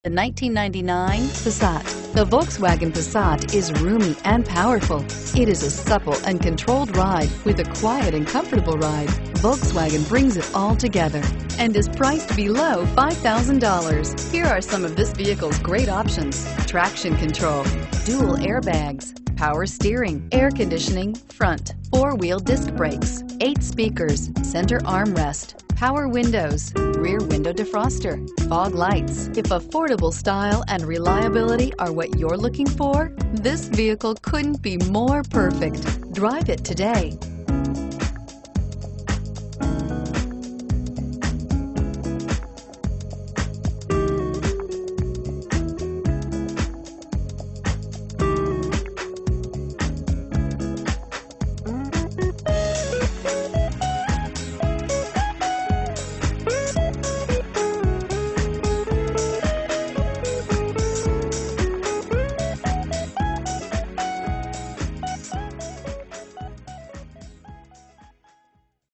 The 1999 Passat. The Volkswagen Passat is roomy and powerful. It is a supple and controlled ride with a quiet and comfortable ride. Volkswagen brings it all together and is priced below $5,000. Here are some of this vehicle's great options: traction control, dual airbags, power steering, air conditioning, front, four-wheel disc brakes, 8 speakers, center armrest, power windows, rear window defroster, fog lights. If affordable style and reliability are what you're looking for, this vehicle couldn't be more perfect. Drive it today.